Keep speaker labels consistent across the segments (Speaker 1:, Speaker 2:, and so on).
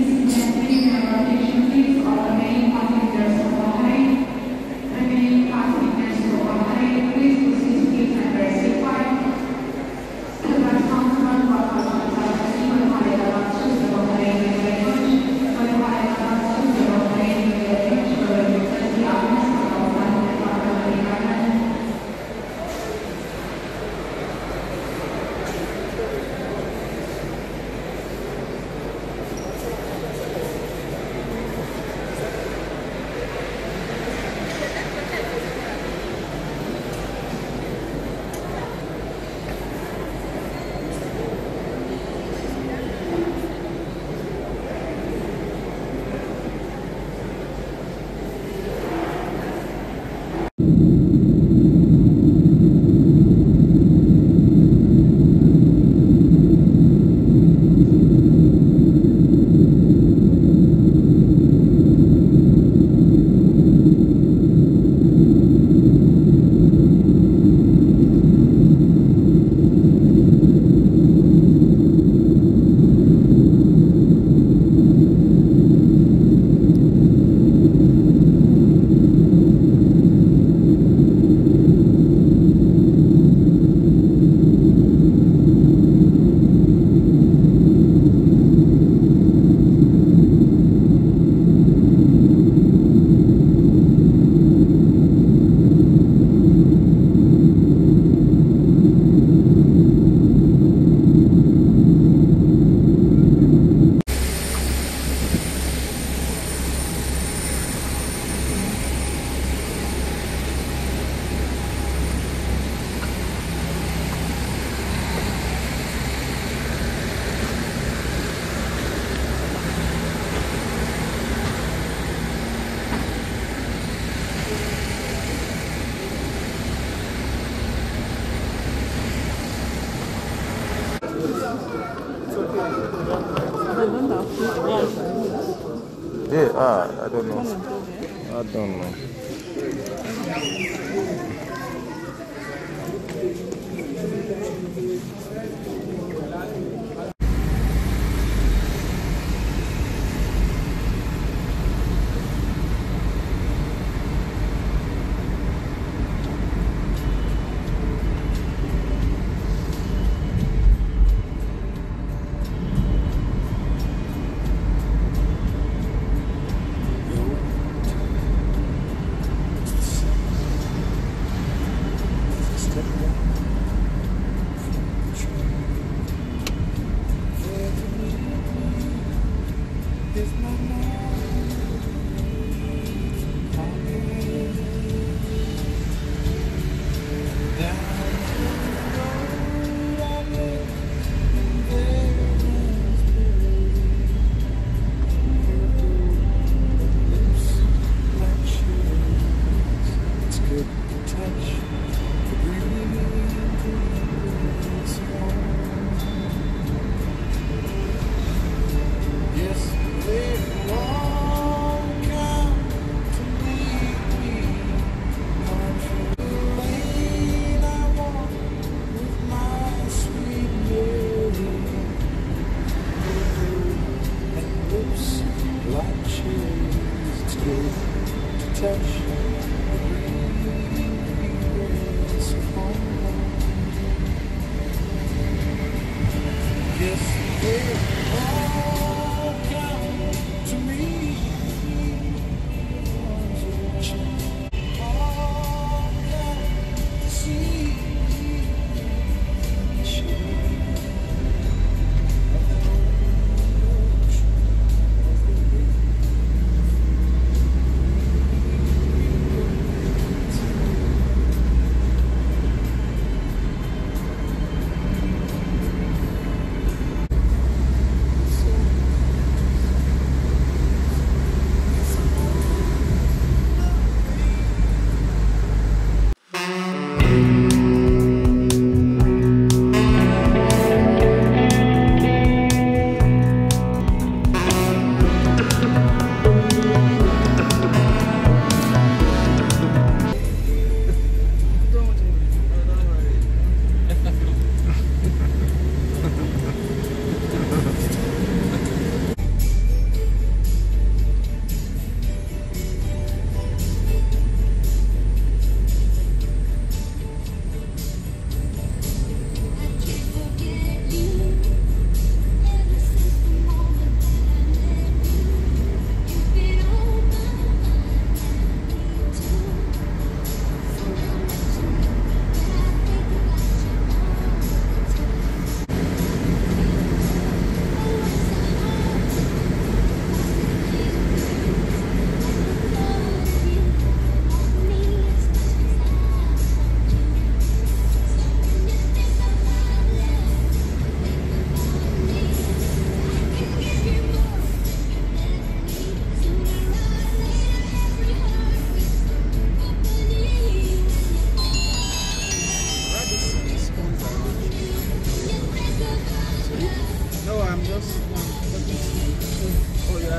Speaker 1: Yeah, I don't know. I don't know.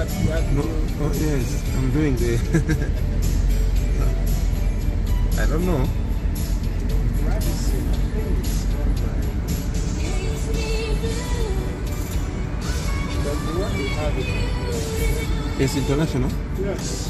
Speaker 1: No, oh yes, I'm doing the. I don't know. It's international?
Speaker 2: Yes.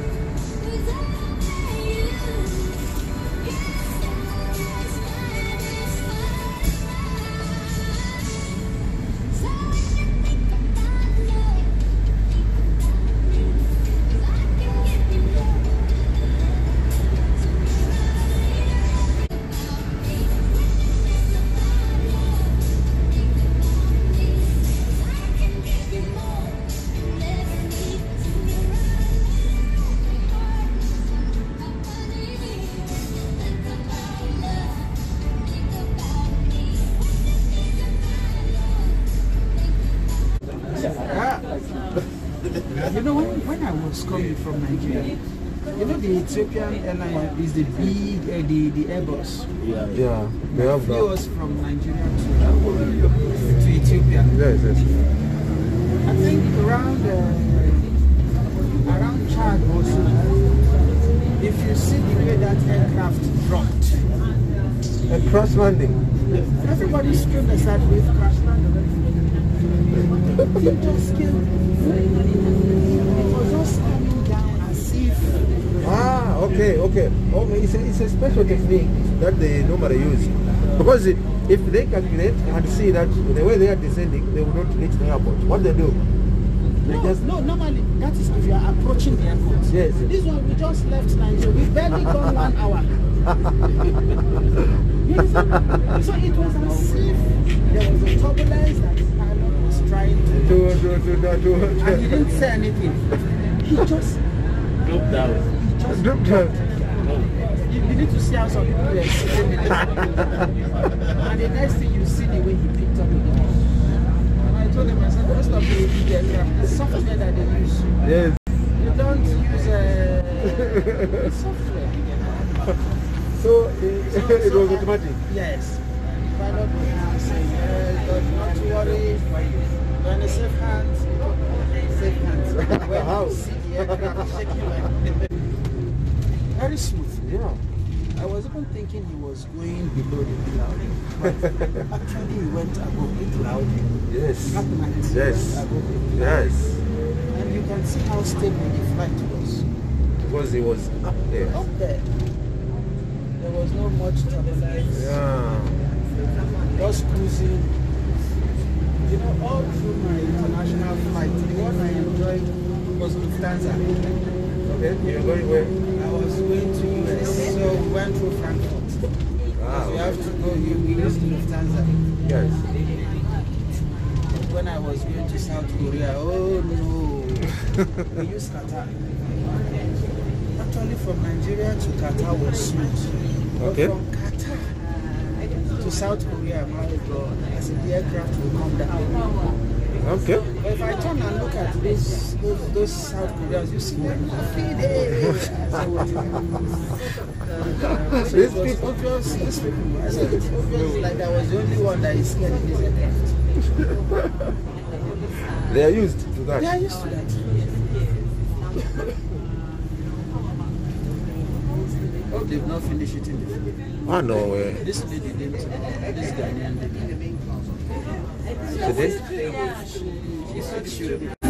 Speaker 2: You know, when I was coming from Nigeria, you know the Ethiopian airline is the big, the Airbus.
Speaker 1: Yeah, they have
Speaker 2: Flew us from Nigeria to Ethiopia.
Speaker 1: Yes, yes.
Speaker 2: I think around Chad also, if you see the way that aircraft dropped.
Speaker 1: A crash landing.
Speaker 2: Everybody screamed aside with crash landing. He just killed. It was just coming down as if.
Speaker 1: Ah, okay. Okay, it's a special technique that they normally use. Because if they calculate and see that the way they are descending, they will not reach the airport. What they do?
Speaker 2: No, normally, that is if you are approaching the airport.
Speaker 1: Yes.
Speaker 2: This one, we just left Nigeria. We barely gone 1 hour. You understand? So it was as if there was a turbulence that the pilot was trying to and he didn't say anything. He just
Speaker 3: Dropped out.
Speaker 1: Dropped out.
Speaker 2: You need to see how some people were sitting in it. And the next thing you see the way he picked up the ball. And I told him, I said, most of the aircraft, the software that they use.
Speaker 1: Yes.
Speaker 2: You don't use software.
Speaker 1: So it was automatic.
Speaker 2: Yes. Pilot was now saying, but not to worry, you're in a safe hands. Safe hands.
Speaker 1: How?
Speaker 2: You see the aircraft shaking like very smooth.
Speaker 1: Yeah.
Speaker 2: I was even thinking he was going below the cloud, but actually he went above the cloud.
Speaker 1: Yes.
Speaker 2: That night,
Speaker 1: Yes.
Speaker 2: above the cloud.
Speaker 1: Yes.
Speaker 2: And you can see how stable the flight was.
Speaker 1: Because he was up there.
Speaker 2: Up there. There was no much turbulence.
Speaker 1: Yeah.
Speaker 2: Just cruising. You know, all through my international flight, the one I enjoyed was Lufthansa.
Speaker 1: Okay, you're going where?
Speaker 2: I was going to US, so we went through Frankfurt.
Speaker 1: Ah,
Speaker 2: We have to go, we used Lufthansa.
Speaker 1: Yes.
Speaker 2: When I was going to South Korea, oh no, we used Qatar. Actually, from Nigeria to Qatar was smooth.
Speaker 1: Okay.
Speaker 2: But from Qatar to South Korea, my God, I said the aircraft will come down.
Speaker 1: Okay.
Speaker 2: But if I turn and look at those South Koreans, you see them happy day.
Speaker 1: These
Speaker 2: These people, I said it's obvious like I was the only one that is scared in this aircraft.
Speaker 1: They are used to that.
Speaker 2: They are used to that. Oh, they've not finished it in the food.
Speaker 1: Ah, no way.
Speaker 2: This lady didn't. This Ghanaian lady.
Speaker 1: Today?
Speaker 2: She said she would